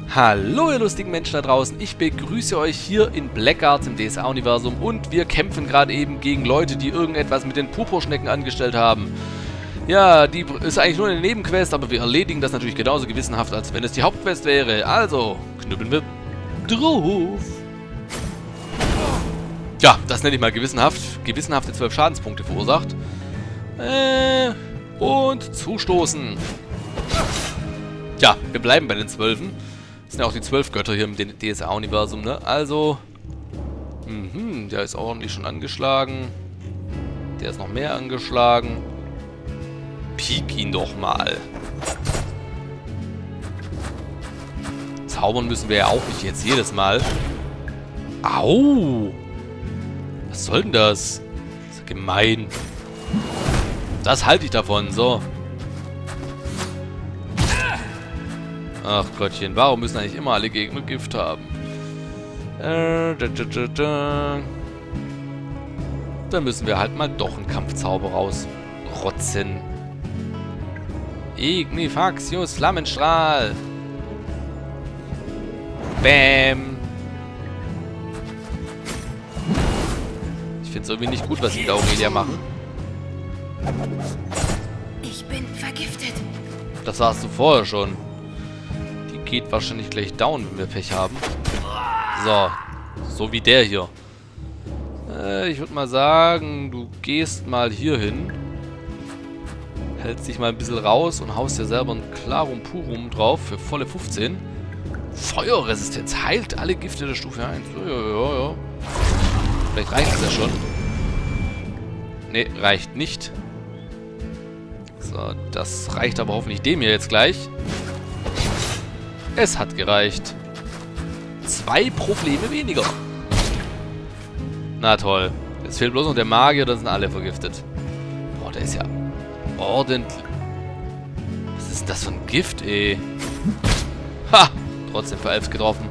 Hallo ihr lustigen Menschen da draußen, ich begrüße euch hier in Blackguards im DSA-Universum und wir kämpfen gerade eben gegen Leute, die irgendetwas mit den Purpurschnecken angestellt haben. Ja, die ist eigentlich nur eine Nebenquest, aber wir erledigen das natürlich genauso gewissenhaft, als wenn es die Hauptquest wäre. Also, knüppeln wir drauf. Ja, das nenne ich mal gewissenhaft. Gewissenhafte 12 Schadenspunkte verursacht. Und zustoßen. Ja, wir bleiben bei den 12. Das sind ja auch die 12 Götter hier im DSA-Universum, ne? Also, der ist ordentlich schon angeschlagen. Der ist noch mehr angeschlagen. Piek ihn doch mal. Zaubern müssen wir ja auch nicht jetzt jedes Mal. Au! Was soll denn das? Das ist gemein. Das halte ich davon, so. Ach Gottchen, warum müssen eigentlich immer alle Gegner Gift haben? Dann müssen wir halt mal doch einen Kampfzauber rausrotzen. Ignifaxius Flammenstrahl. Bäm. Ich finde es irgendwie nicht gut, was die da Aurelia machen. Ich bin vergiftet. Das sagst du vorher schon. Die geht wahrscheinlich gleich down, wenn wir Pech haben. So wie der hier. Ich würde mal sagen, du gehst mal hier hin. Hältst dich mal ein bisschen raus und haust dir selber ein Clarum Purum drauf für volle 15. Feuerresistenz heilt alle Gifte der Stufe 1. Ja. Vielleicht reicht es ja schon. Ne, reicht nicht. So, das reicht aber hoffentlich dem hier jetzt gleich. Es hat gereicht. 2 Probleme weniger. Na toll. Jetzt fehlt bloß noch der Magier, dann sind alle vergiftet. Boah, der ist ja ordentlich. Was ist denn das für ein Gift, ey? Ha! Trotzdem für 11 getroffen.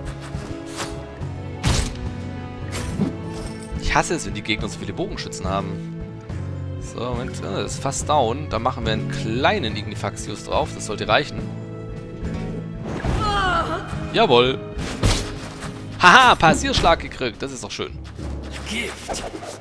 Ich hasse es, wenn die Gegner so viele Bogenschützen haben. So, Moment, das ist fast down. Da machen wir einen kleinen Ignifaxius drauf. Das sollte reichen. Jawohl. Haha, Passierschlag gekriegt. Das ist doch schön. Gift.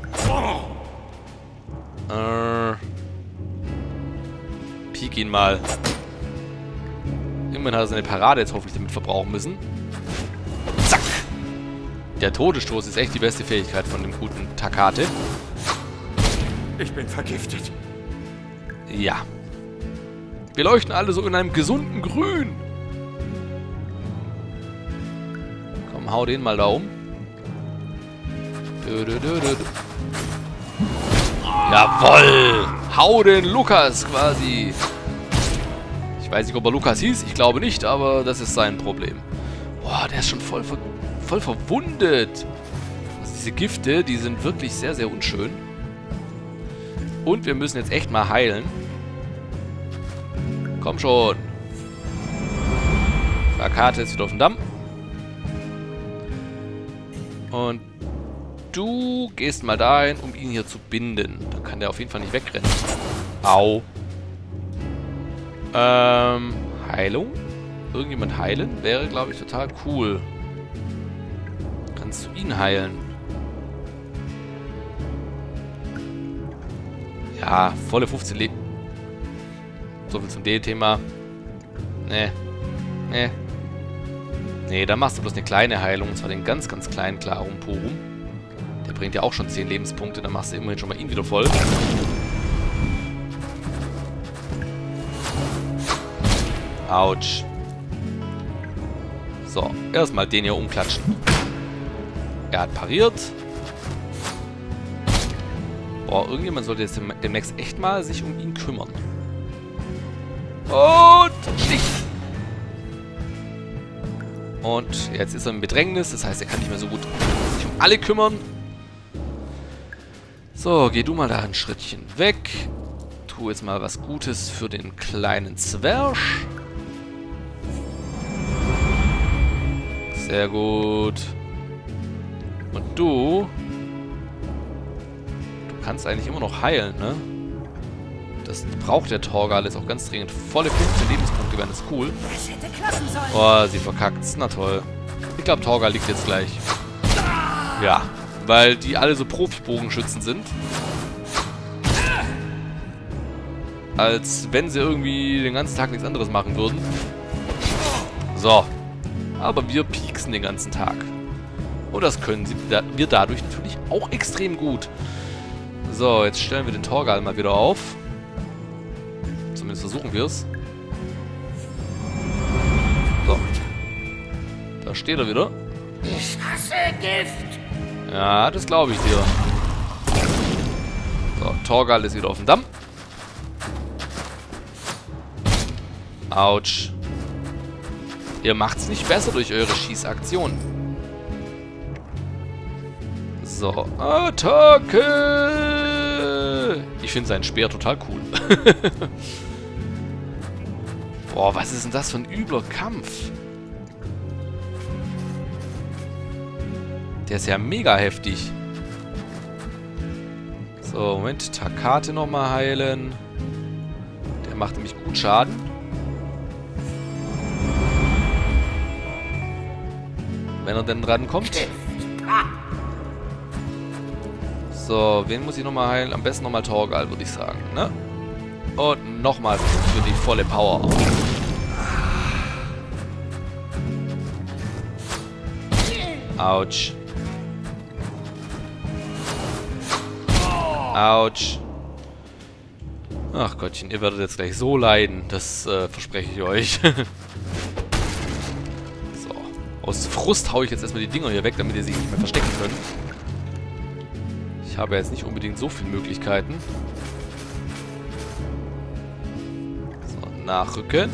Piek ihn mal. Immerhin hat er seine Parade jetzt hoffentlich damit verbrauchen müssen. Zack. Der Todesstoß ist echt die beste Fähigkeit von dem guten Takate. Ich bin vergiftet. Ja. Wir leuchten alle so in einem gesunden Grün. Komm, hau den mal da um. Jawoll! Hau den Lukas quasi. Ich weiß nicht, ob er Lukas hieß. Ich glaube nicht, aber das ist sein Problem. Boah, der ist schon voll verwundet. Also diese Gifte, die sind wirklich sehr, sehr unschön. Und wir müssen jetzt echt mal heilen. Komm schon. Rakate ist wieder auf dem Damm. Und du gehst mal dahin, um ihn hier zu binden. Dann kann der auf jeden Fall nicht wegrennen. Au. Heilung? Irgendjemand heilen? Wäre, glaube ich, total cool. Kannst du ihn heilen? Ja, volle 15 Leben. So viel zum D-Thema. Nee, dann machst du bloß eine kleine Heilung. Und zwar den ganz, ganz kleinen Clarum Purum. Der bringt ja auch schon 10 Lebenspunkte. Dann machst du immerhin schon mal ihn wieder voll. Autsch. So, erstmal den hier umklatschen. Er hat pariert. Boah, irgendjemand sollte jetzt demnächst echt mal sich um ihn kümmern. Und Stich! Und jetzt ist er im Bedrängnis, das heißt, er kann nicht mehr so gut sich um alle kümmern. So, geh du mal da ein Schrittchen weg. Tu jetzt mal was Gutes für den kleinen Zwerg. Sehr gut. Und du kannst eigentlich immer noch heilen, ne? Das Das braucht der Torgal jetzt auch ganz dringend. Volle 15 Lebenspunkte wären das cool. Das hätte klappen sollen. Oh, sie verkackt's. Na toll. Ich glaube, Torgal liegt jetzt gleich. Ja, weil die alle so Profi-Bogenschützen sind. Als wenn sie irgendwie den ganzen Tag nichts anderes machen würden. So. Aber wir pieksen den ganzen Tag. Und das können wir dadurch natürlich auch extrem gut. So, jetzt stellen wir den Torgal mal wieder auf. Zumindest versuchen wir es. So. Da steht er wieder. Ich hasse Gift. Ja, das glaube ich dir. So, Torgal ist wieder auf dem Damm. Autsch. Ihr macht's nicht besser durch eure Schießaktion. So, Attacke! Ich finde seinen Speer total cool. Boah, was ist denn das für ein übler Kampf? Der ist ja mega heftig. So, Moment. Takate nochmal heilen. Der macht nämlich gut Schaden. Wenn er denn dran kommt. So, wen muss ich nochmal heilen? Am besten nochmal Torgal, würde ich sagen, ne? Und nochmal für die volle Power. Autsch. Autsch. Ach Gottchen, ihr werdet jetzt gleich so leiden. Das verspreche ich euch. So. Aus Frust haue ich jetzt erstmal die Dinger hier weg, damit ihr sie nicht mehr verstecken könnt. Ich habe jetzt nicht unbedingt so viele Möglichkeiten. So, nachrücken.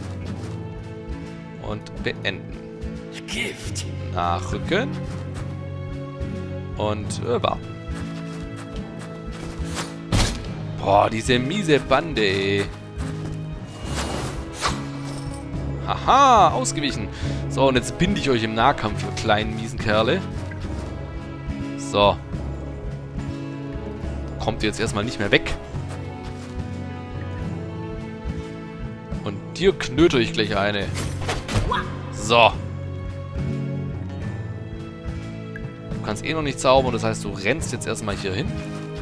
Und beenden. Gift. Nachrücken. Und warten. Boah, diese miese Bande, ey. Haha, ausgewichen. So, und jetzt binde ich euch im Nahkampf, ihr kleinen miesen Kerle. So. Kommt ihr jetzt erstmal nicht mehr weg. Und dir knöte ich gleich eine. So. Du kannst eh noch nicht zaubern, das heißt, du rennst jetzt erstmal hier hin.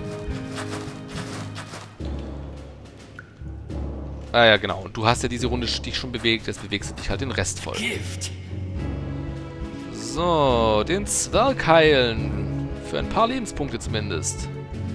Ah ja, genau. Und du hast ja diese Runde dich schon bewegt, jetzt bewegst du dich halt den Rest voll. Gift. So, den Zwerg heilen. Für ein paar Lebenspunkte zumindest.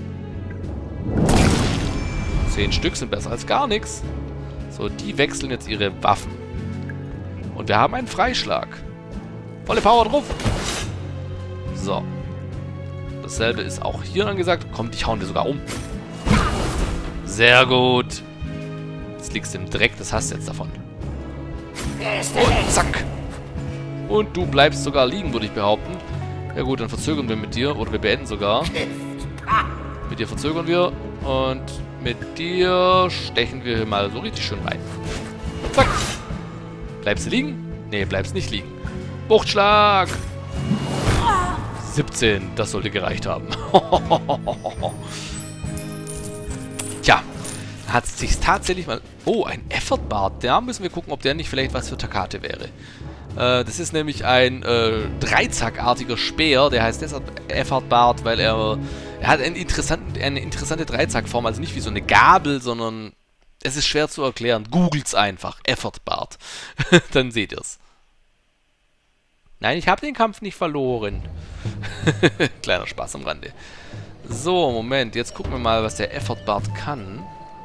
10 Stück sind besser als gar nichts. So, die wechseln jetzt ihre Waffen. Und wir haben einen Freischlag. Volle Power drauf. So. Dasselbe ist auch hier angesagt. Komm, dich hauen wir sogar um. Sehr gut. Jetzt liegst du im Dreck, das hast du jetzt davon. Und zack. Und du bleibst sogar liegen, würde ich behaupten. Ja gut, dann verzögern wir mit dir. Oder wir beenden sogar. Mit dir verzögern wir. Und mit dir stechen wir hier mal so richtig schön rein. Zack. Bleibst du liegen? Nee, bleibst nicht liegen. Wuchtschlag. 17, das sollte gereicht haben. Tja, hat es sich tatsächlich mal... Oh, ein Effortbart. Da müssen wir gucken, ob der nicht vielleicht was für Takate wäre. Das ist nämlich ein dreizackartiger Speer. Der heißt deshalb Effortbart, weil er hat eine interessante Dreizackform. Also nicht wie so eine Gabel, sondern... Es ist schwer zu erklären. Googelt's einfach. Effortbart. Dann seht ihr's. Nein, ich habe den Kampf nicht verloren. Kleiner Spaß am Rande. So, Moment. Jetzt gucken wir mal, was der Effortbart kann.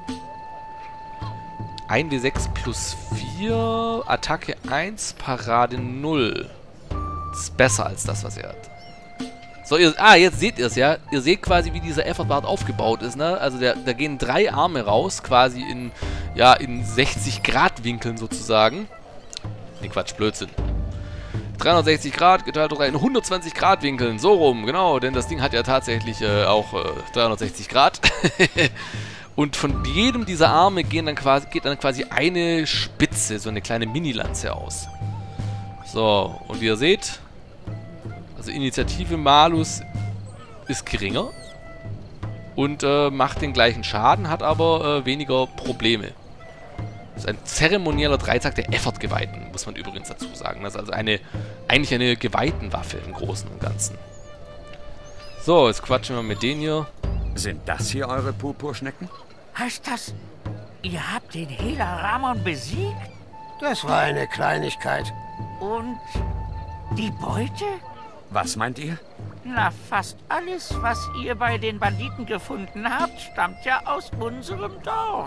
1W6 plus 4, Attacke 1, Parade 0. Das ist besser als das, was er hat. So, jetzt seht ihr es, ja. Ihr seht quasi, wie dieser Effortbart aufgebaut ist, ne? Also da gehen 3 Arme raus, quasi in 60-Grad-Winkeln sozusagen. Ne, Quatsch, Blödsinn. 360 Grad geteilt durch 3 in 120 Grad Winkeln, so rum, genau, denn das Ding hat ja tatsächlich auch 360 Grad. Und von jedem dieser Arme geht dann quasi eine Spitze, so eine kleine Mini-Lanze aus. So, und wie ihr seht, also Initiative Malus ist geringer. und macht den gleichen Schaden, hat aber weniger Probleme. Das ist ein zeremonieller Dreizack der Effort-Geweihten, muss man übrigens dazu sagen. Das ist also eigentlich eine Geweihtenwaffe im Großen und Ganzen. So, jetzt quatschen wir mit denen hier. Sind das hier eure Purpurschnecken? Heißt das, ihr habt den Hehler Ramon besiegt? Das war eine Kleinigkeit. Und die Beute? Was meint ihr? Na, fast alles, was ihr bei den Banditen gefunden habt, stammt ja aus unserem Dorf.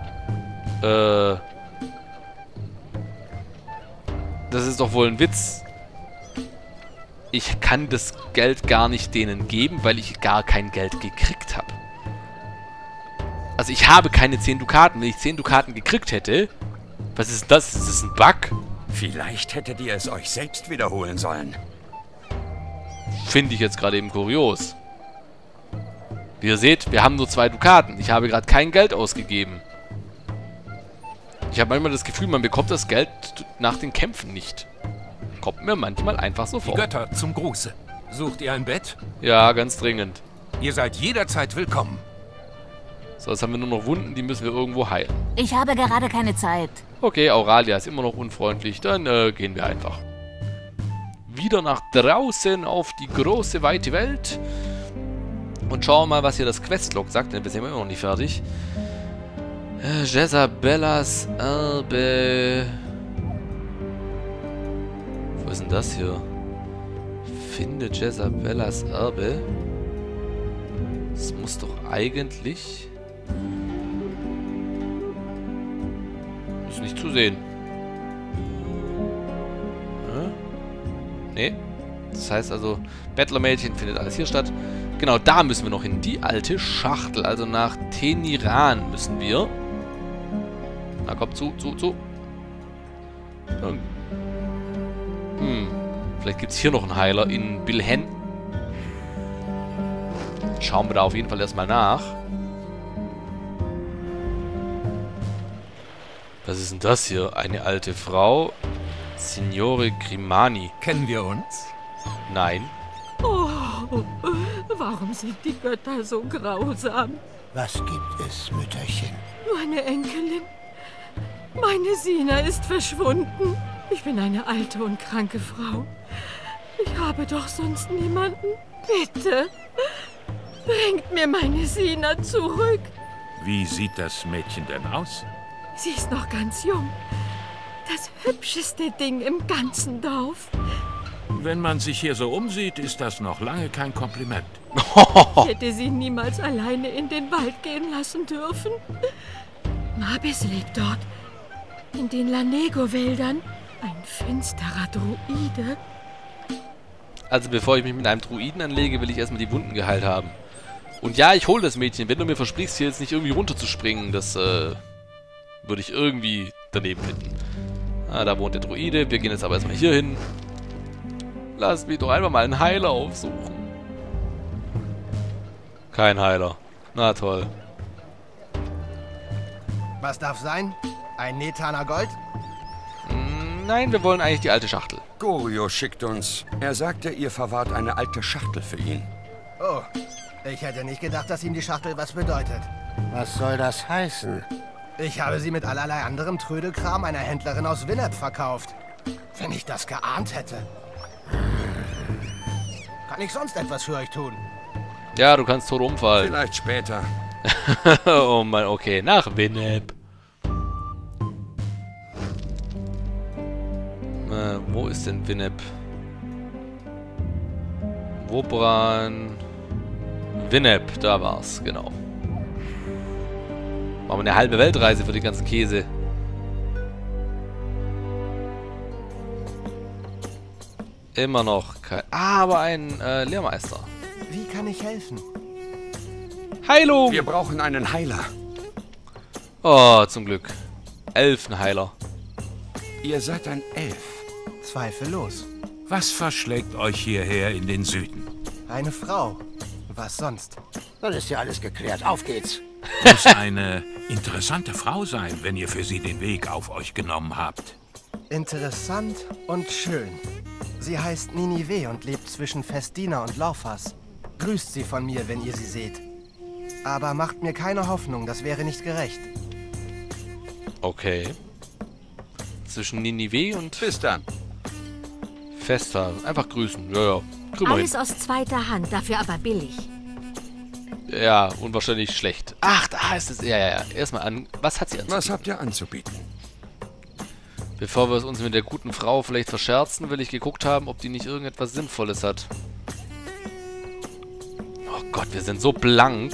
Das ist doch wohl ein Witz. Ich kann das Geld gar nicht denen geben, weil ich gar kein Geld gekriegt habe. Also ich habe keine 10 Dukaten. Wenn ich 10 Dukaten gekriegt hätte... Was ist das? Ist das ein Bug? Vielleicht hättet ihr es euch selbst wiederholen sollen. Finde ich jetzt gerade eben kurios. Wie ihr seht, wir haben nur 2 Dukaten. Ich habe gerade kein Geld ausgegeben. Ich habe manchmal das Gefühl, man bekommt das Geld nach den Kämpfen nicht. Kommt mir manchmal einfach so vor. Die Götter zum Gruße. Sucht ihr ein Bett? Ja, ganz dringend. Ihr seid jederzeit willkommen. So, jetzt haben wir nur noch Wunden, die müssen wir irgendwo heilen. Ich habe gerade keine Zeit. Okay, Auralia ist immer noch unfreundlich. Dann gehen wir einfach. Wieder nach draußen auf die große, weite Welt. Und schauen mal, was hier das Questlog sagt, denn wir sind immer noch nicht fertig. Jezabellas Erbe. Wo ist denn das hier? Finde Jezabellas Erbe. Das muss doch eigentlich... Ist nicht zu sehen. Nee. Das heißt also, Bettlermädchen findet alles hier statt. Genau, da müssen wir noch hin. Die alte Schachtel. Also nach Teniran müssen wir. Na komm, zu. Vielleicht gibt es hier noch einen Heiler in Bilhen. Schauen wir da auf jeden Fall erstmal nach. Was ist denn das hier? Eine alte Frau. Signore Grimani. Kennen wir uns? Nein. Oh, warum sind die Götter so grausam? Was gibt es, Mütterchen? Meine Enkelin. Meine Sina ist verschwunden. Ich bin eine alte und kranke Frau. Ich habe doch sonst niemanden. Bitte, bringt mir meine Sina zurück. Wie sieht das Mädchen denn aus? Sie ist noch ganz jung. Das hübscheste Ding im ganzen Dorf. Wenn man sich hier so umsieht, ist das noch lange kein Kompliment. Ich hätte sie niemals alleine in den Wald gehen lassen dürfen. Mabis lebt dort. In den Lanego-Wäldern. Ein finsterer Druide. Also bevor ich mich mit einem Druiden anlege, will ich erstmal die Wunden geheilt haben. Und ja, ich hole das Mädchen. Wenn du mir versprichst, hier jetzt nicht irgendwie runterzuspringen, das würde ich irgendwie daneben finden. Ah, da wohnt der Druide. Wir gehen jetzt aber erstmal hier hin. Lass mich doch einfach mal einen Heiler aufsuchen. Kein Heiler. Na toll. Was darf sein? Ein Netaner Gold? Nein, wir wollen eigentlich die alte Schachtel. Gorio schickt uns. Er sagte, ihr verwahrt eine alte Schachtel für ihn. Oh, ich hätte nicht gedacht, dass ihm die Schachtel was bedeutet. Was soll das heißen? Ich habe sie mit allerlei anderem Trödelkram einer Händlerin aus Winnep verkauft. Wenn ich das geahnt hätte. Kann ich sonst etwas für euch tun? Ja, du kannst tot umfallen. Vielleicht später. Oh Mann, okay. Nach Winnep. Wo ist denn Winnep? Wobran? Winnep, da war's, genau. Machen wir eine halbe Weltreise für den ganzen Käse. Immer noch kein... Ah, aber ein Lehrmeister. Wie kann ich helfen? Heilung! Wir brauchen einen Heiler. Oh, zum Glück. Elfenheiler. Ihr seid ein Elf. Zweifellos. Was verschlägt euch hierher in den Süden? Eine Frau. Was sonst? Dann ist ja alles geklärt. Auf geht's. Muss eine interessante Frau sein, wenn ihr für sie den Weg auf euch genommen habt. Interessant und schön. Sie heißt Ninive und lebt zwischen Festina und Laufas. Grüßt sie von mir, wenn ihr sie seht. Aber macht mir keine Hoffnung, das wäre nicht gerecht. Okay. Zwischen Ninive und Bis dann. Festa. Einfach grüßen. Ja, ja. Kriegen wir Alles hin. aus zweiter Hand, dafür aber billig. Ja, und wahrscheinlich schlecht. Ach, da ist es. Ja. Erstmal an. Was hat sie anzubieten? Was habt ihr anzubieten? Bevor wir es uns mit der guten Frau vielleicht verscherzen, will ich geguckt haben, ob die nicht irgendetwas Sinnvolles hat. Oh Gott, wir sind so blank.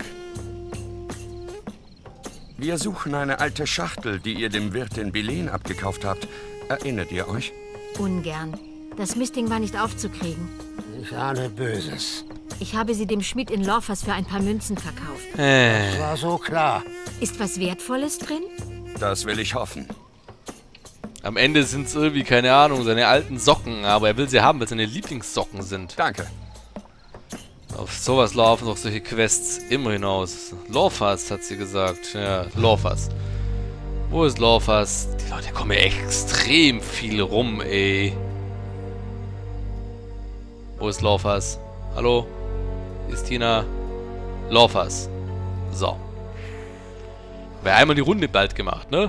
Wir suchen eine alte Schachtel, die ihr dem Wirt in Bilen abgekauft habt. Erinnert ihr euch? Ungern. Das Mistding war nicht aufzukriegen. Ich ahne Böses. Ich habe sie dem Schmied in Lorfas für ein paar Münzen verkauft. War so klar. Ist was Wertvolles drin? Das will ich hoffen. Am Ende sind es irgendwie, keine Ahnung, seine alten Socken, aber er will sie haben, weil es seine Lieblingssocken sind. Danke. Auf sowas laufen doch solche Quests immer hinaus. Lorfas, hat sie gesagt. Ja, Lorfas. Wo ist Lorfas? Die Leute kommen ja extrem viel rum, ey. Wo ist Lorfas? Hallo? Istina? Lorfas. So. Wäre einmal die Runde bald gemacht, ne?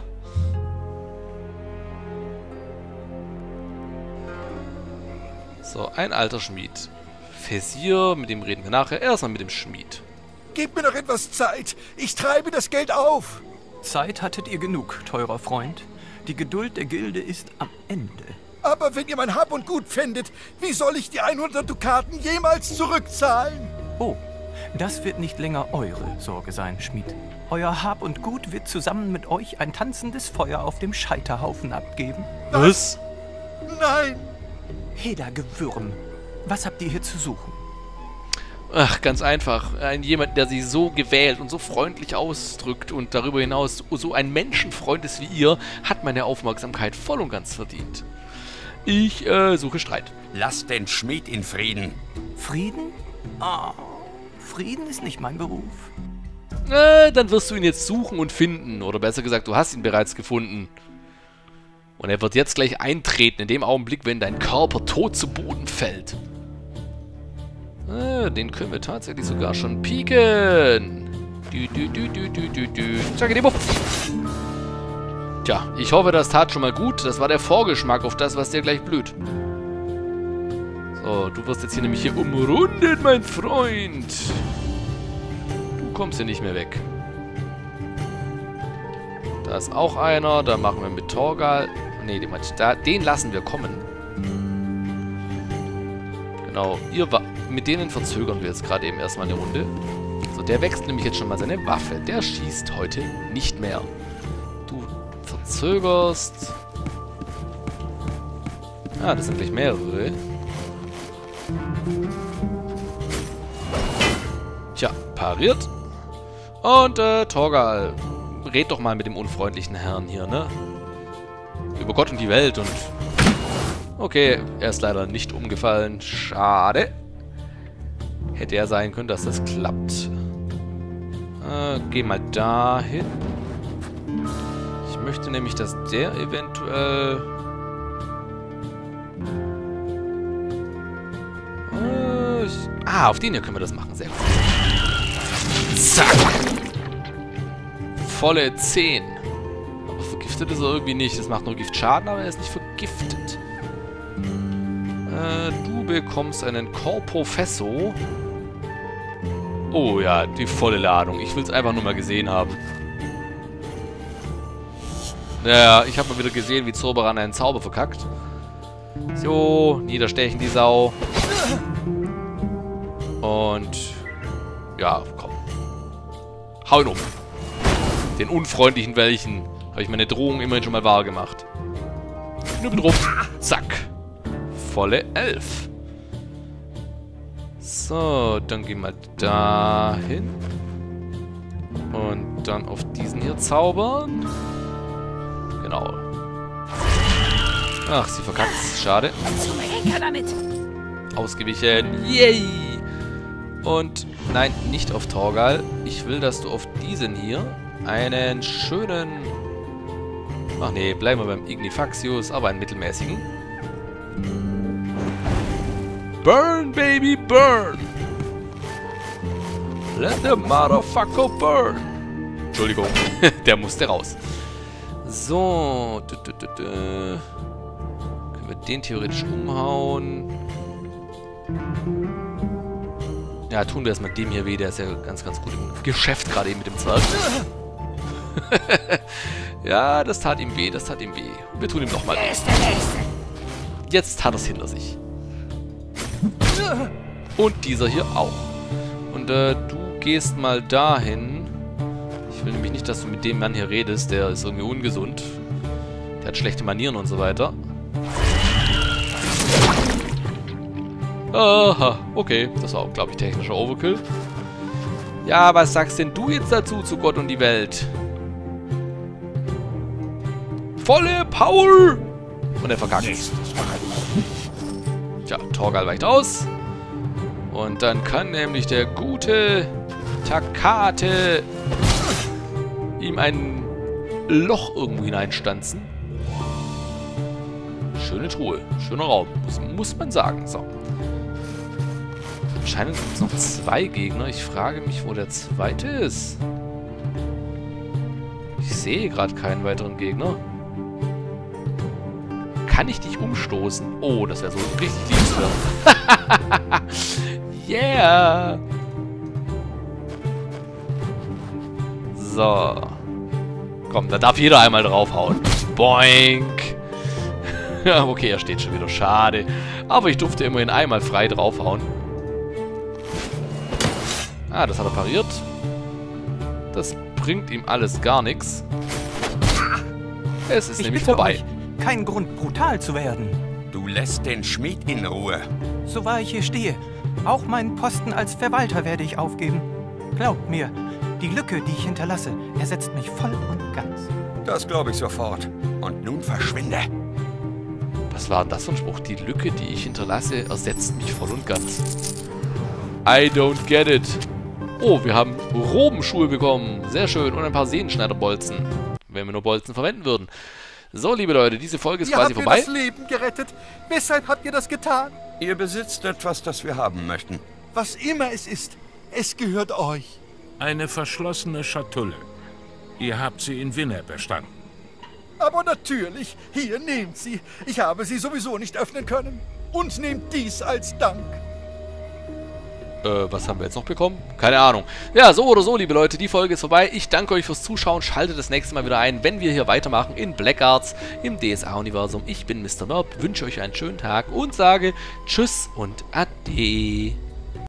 So, ein alter Schmied. Fezir, mit dem reden wir nachher. Erstmal mit dem Schmied. Gebt mir noch etwas Zeit. Ich treibe das Geld auf. Zeit hattet ihr genug, teurer Freund. Die Geduld der Gilde ist am Ende. Aber wenn ihr mein Hab und Gut pfändet, wie soll ich die 100 Dukaten jemals zurückzahlen? Oh, das wird nicht länger eure Sorge sein, Schmied. Euer Hab und Gut wird zusammen mit euch ein tanzendes Feuer auf dem Scheiterhaufen abgeben. Was? Nein! Heda-Gewürm, was habt ihr hier zu suchen? Ach, ganz einfach. Jemand, der sich so gewählt und so freundlich ausdrückt und darüber hinaus so ein Menschenfreund ist wie ihr, hat meine Aufmerksamkeit voll und ganz verdient. Ich suche Streit. Lasst den Schmied in Frieden. Frieden? Ah, Frieden ist nicht mein Beruf. Dann wirst du ihn jetzt suchen und finden. Oder besser gesagt, du hast ihn bereits gefunden. Und er wird jetzt gleich eintreten, in dem Augenblick, wenn dein Körper tot zu Boden fällt. Den können wir tatsächlich sogar schon pieken. Tja, ich hoffe, das tat schon mal gut. Das war der Vorgeschmack auf das, was dir gleich blüht. So, du wirst jetzt hier nämlich hier umrundet, mein Freund. Du kommst hier nicht mehr weg. Da ist auch einer. Da machen wir mit Torgal. Ne, den lassen wir kommen. Genau. Mit denen verzögern wir jetzt gerade eben erstmal eine Runde. So, der wechselt nämlich jetzt schon mal seine Waffe. Der schießt heute nicht mehr. Du verzögerst. Ah, das sind gleich mehrere. Tja, pariert. Und, Torgal, red doch mal mit dem unfreundlichen Herrn hier, ne? Über Gott und die Welt und... Okay, er ist leider nicht umgefallen. Schade. Hätte er sein können, dass das klappt. Geh mal dahin. Ich möchte nämlich, dass der eventuell... auf den hier können wir das machen. Sehr gut. Zack. Volle 10. Aber vergiftet ist er irgendwie nicht. Das macht nur Giftschaden, aber er ist nicht vergiftet. Du bekommst einen Corpo Fesso. Oh ja, die volle Ladung. Ich will es einfach nur mal gesehen haben. Ja, ich habe mal wieder gesehen, wie Zauberan einen Zauber verkackt. So, niederstechen die Sau. Und... ja, komm. Hau ihn um. Den unfreundlichen welchen habe ich meine Drohung immerhin schon mal wahr gemacht. Knüppel drauf. Zack. Volle 11. So, dann gehen wir da hin. Und dann auf diesen hier zaubern. Genau. Ach, sie verkackt's. Schade. Zum Henker damit. Ausgewichen. Yay! Und nein, nicht auf Torgal. Ich will, dass du auf diesen hier einen schönen... ach nee, bleiben wir beim Ignifaxius, aber einen mittelmäßigen. Burn, Baby, burn! Let the motherfucker burn. Entschuldigung, der musste raus. So. Können wir den theoretisch umhauen? Ja, tun wir erstmal dem hier weh. Der ist ja ganz, ganz gut im Geschäft gerade eben mit dem Zwerg. Ja, das tat ihm weh, das tat ihm weh. Wir tun ihm nochmal weh. Jetzt hat er es hinter sich. Und dieser hier auch. Und du gehst mal dahin. Ich will nämlich nicht, dass du mit dem Mann hier redest. Der ist irgendwie ungesund. Der hat schlechte Manieren und so weiter. Aha, okay. Das war auch, glaube ich, technischer Overkill. Ja, was sagst denn du jetzt dazu, zu Gott und die Welt? Volle Power! Und er verkackt. Tja, Torgal weicht aus. Und dann kann nämlich der gute Takate ihm ein Loch irgendwo hineinstanzen. Schöne Truhe, schöner Raum, muss man sagen. So. Anscheinend gibt es noch 2 Gegner. Ich frage mich, wo der zweite ist. Ich sehe gerade keinen weiteren Gegner. Kann ich dich umstoßen? Oh, das wäre so richtig liebenswert. Yeah! So. Komm, da darf jeder einmal draufhauen. Boink! Ja, okay, er steht schon wieder. Schade. Aber ich durfte immerhin einmal frei draufhauen. Ah, das hat er pariert. Das bringt ihm alles gar nichts. Es ist nämlich vorbei. Kein Grund, brutal zu werden. Du lässt den Schmied in Ruhe. So wahr ich hier stehe. Auch meinen Posten als Verwalter werde ich aufgeben. Glaubt mir, die Lücke, die ich hinterlasse, ersetzt mich voll und ganz. Das glaube ich sofort. Und nun verschwinde. Was war denn das für ein Spruch? Die Lücke, die ich hinterlasse, ersetzt mich voll und ganz. I don't get it. Oh, wir haben Robenschuhe bekommen. Sehr schön. Und ein paar Sehenschneiderbolzen. Wenn wir nur Bolzen verwenden würden. So, liebe Leute, diese Folge ist quasi vorbei. Ihr habt mir das Leben gerettet. Weshalb habt ihr das getan? Ihr besitzt etwas, das wir haben möchten. Was immer es ist, es gehört euch. Eine verschlossene Schatulle. Ihr habt sie in Winnep erstanden. Aber natürlich, hier, nehmt sie. Ich habe sie sowieso nicht öffnen können. Und nehmt dies als Dank. Was haben wir jetzt noch bekommen? Keine Ahnung. Ja, so oder so, liebe Leute, die Folge ist vorbei. Ich danke euch fürs Zuschauen. Schaltet das nächste Mal wieder ein, wenn wir hier weitermachen in Black Arts im DSA-Universum. Ich bin Mr. Merp, wünsche euch einen schönen Tag und sage Tschüss und Ade.